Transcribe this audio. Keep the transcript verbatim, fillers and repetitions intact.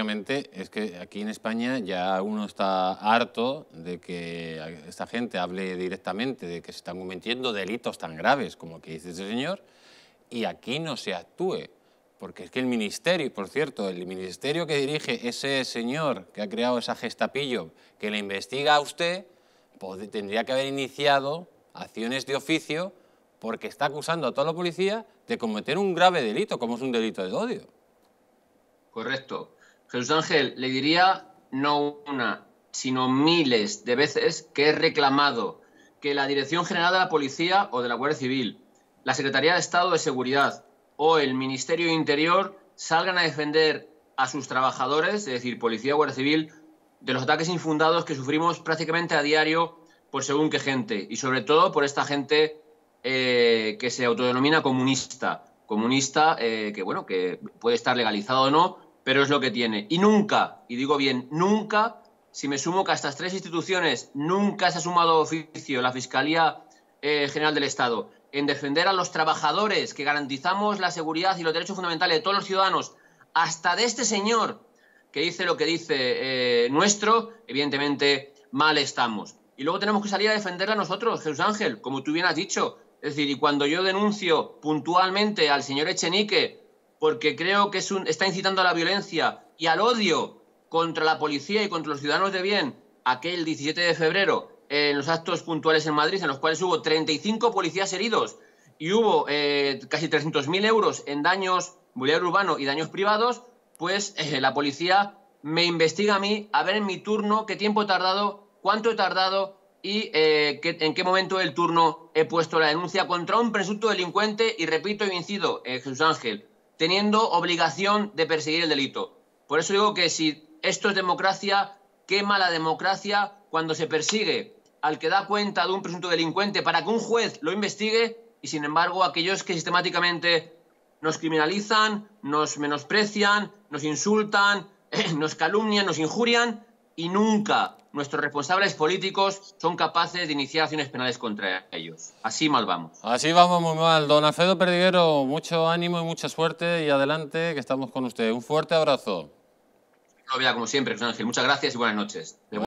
Básicamente es que aquí en España ya uno está harto de que esta gente hable directamente de que se están cometiendo delitos tan graves como que dice ese señor y aquí no se actúe. Porque es que el ministerio, por cierto, el ministerio que dirige ese señor que ha creado esa Gestapillo, que le investiga a usted, pues tendría que haber iniciado acciones de oficio porque está acusando a toda la policía de cometer un grave delito, como es un delito de odio. Correcto. Jesús Ángel, le diría no una, sino miles de veces que he reclamado que la Dirección General de la Policía o de la Guardia Civil, la Secretaría de Estado de Seguridad o el Ministerio de Interior salgan a defender a sus trabajadores, es decir, Policía o Guardia Civil, de los ataques infundados que sufrimos prácticamente a diario por según qué gente, y sobre todo por esta gente eh, que se autodenomina comunista. Comunista eh, que, bueno, que puede estar legalizado o no, pero es lo que tiene. Y nunca, y digo bien, nunca, si me sumo que a estas tres instituciones nunca se ha sumado oficio la Fiscalía eh, General del Estado en defender a los trabajadores que garantizamos la seguridad y los derechos fundamentales de todos los ciudadanos, hasta de este señor que dice lo que dice eh, nuestro, evidentemente mal estamos. Y luego tenemos que salir a defenderla nosotros, Jesús Ángel, como tú bien has dicho. Es decir, y cuando yo denuncio puntualmente al señor Echenique porque creo que es un, está incitando a la violencia y al odio contra la policía y contra los ciudadanos de bien, aquel diecisiete de febrero, eh, en los actos puntuales en Madrid, en los cuales hubo treinta y cinco policías heridos y hubo eh, casi trescientos mil euros en daños mobiliario urbano y daños privados, pues eh, la policía me investiga a mí a ver en mi turno qué tiempo he tardado, cuánto he tardado y eh, que, en qué momento del turno he puesto la denuncia contra un presunto delincuente y, repito y incido, eh, Jesús Ángel, teniendo obligación de perseguir el delito. Por eso digo que si esto es democracia, quema la democracia cuando se persigue al que da cuenta de un presunto delincuente para que un juez lo investigue y, sin embargo, aquellos que sistemáticamente nos criminalizan, nos menosprecian, nos insultan, nos calumnian, nos injurian y nunca nuestros responsables políticos son capaces de iniciar acciones penales contra ellos. Así mal vamos. Así vamos muy mal. Don Alfredo Perdiguero, mucho ánimo y mucha suerte y adelante, que estamos con usted. Un fuerte abrazo. Como siempre, José Ángel. Muchas gracias y buenas noches.